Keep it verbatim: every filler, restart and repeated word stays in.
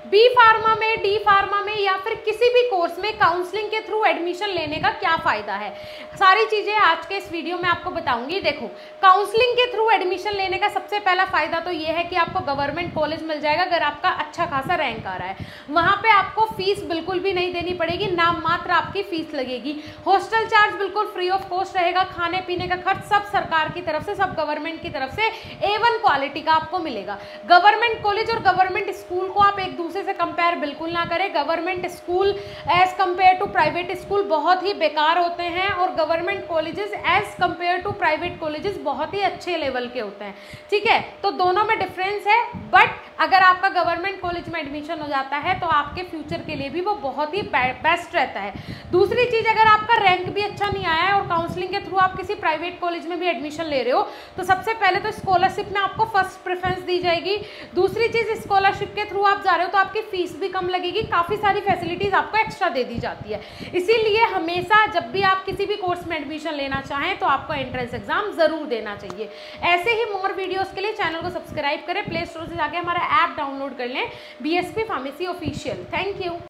B Pharma में, D Pharma में या फिर किसी भी कोर्स में काउंसलिंग के थ्रू एडमिशन लेने का क्या फ़ायदा है, सारी चीज़ें आज के इस वीडियो में आपको बताऊंगी। देखो, काउंसलिंग के थ्रू एडमिशन लेने का सबसे पहला फ़ायदा तो ये है कि आपको गवर्नमेंट कॉलेज मिल जाएगा अगर आपका अच्छा खासा रैंक आ रहा है। वहाँ पे आपको फीस बिल्कुल भी नहीं देनी पड़ेगी, नाम मात्र आपकी फीस लगेगी। हॉस्टल चार्ज बिल्कुल फ्री ऑफ कॉस्ट रहेगा, खाने पीने का खर्च सब सरकार की तरफ से, सब गवर्नमेंट की तरफ से ए वन क्वालिटी का आपको मिलेगा। गवर्नमेंट कॉलेज और गवर्नमेंट स्कूल को आप एक दूसरे से कंपेयर बिल्कुल ना करें। Government school as compare to private school बहुत ही बेकार होते हैं और government colleges as compare to private colleges बहुत ही अच्छे लेवल के होते हैं, ठीक है। तो दोनों में डिफरेंस है, बट अगर आपका गवर्नमेंट कॉलेज में एडमिशन हो जाता है तो आपके फ्यूचर के लिए भी वो बहुत ही बेस्ट रहता है। दूसरी चीज़, अगर आपका रैंक भी अच्छा नहीं आया है और काउंसलिंग के थ्रू आप किसी प्राइवेट कॉलेज में भी एडमिशन ले रहे हो तो सबसे पहले तो स्कॉलरशिप में आपको फर्स्ट प्रेफरेंस दी जाएगी। दूसरी चीज़, स्कॉलरशिप के थ्रू आप जा रहे हो तो आपकी फीस भी कम लगेगी, काफ़ी सारी फैसिलिटीज़ आपको एक्स्ट्रा दे दी जाती है। इसीलिए हमेशा जब भी आप किसी भी कोर्स में एडमिशन लेना चाहें तो आपको एंट्रेंस एग्जाम ज़रूर देना चाहिए। ऐसे ही मोर वीडियोज़ के लिए चैनल को सब्सक्राइब करें, प्ले स्टोर से जाके हमारा ऐप डाउनलोड कर लें, B S P pharmacy official. Thank you.